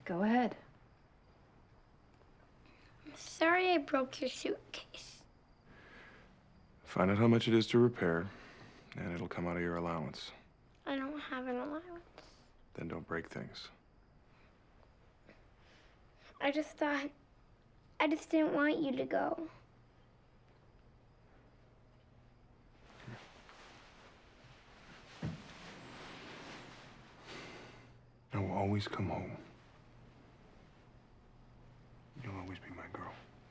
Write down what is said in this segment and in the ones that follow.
Go ahead. I'm sorry I broke your suitcase. Find out how much it is to repair, and it'll come out of your allowance. I don't have an allowance. Then don't break things. I just didn't want you to go. I will always come home. You'll always be my girl.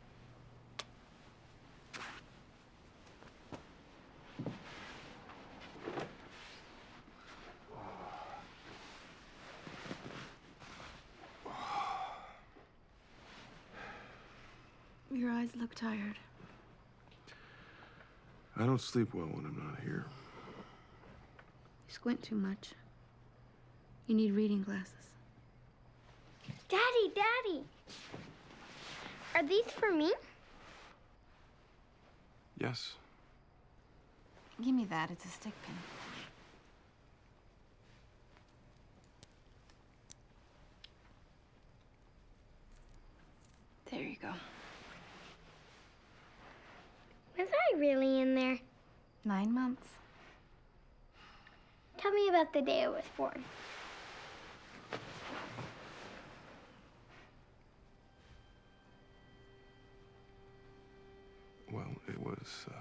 Your eyes look tired. I don't sleep well when I'm not here. You squint too much. You need reading glasses. Daddy, Daddy! Are these for me? Yes. Give me that. It's a stick pin. There you go. Was I really in there? 9 months. Tell me about the day I was born. Well, it was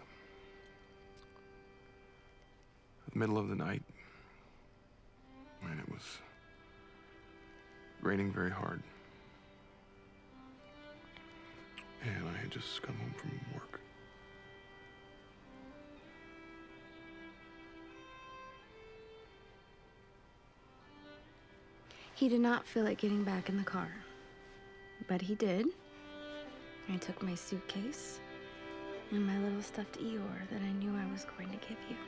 the middle of the night, and it was raining very hard. And I had just come home from work. He did not feel like getting back in the car, but he did. I took my suitcase and my little stuffed Eeyore that I knew I was going to give you.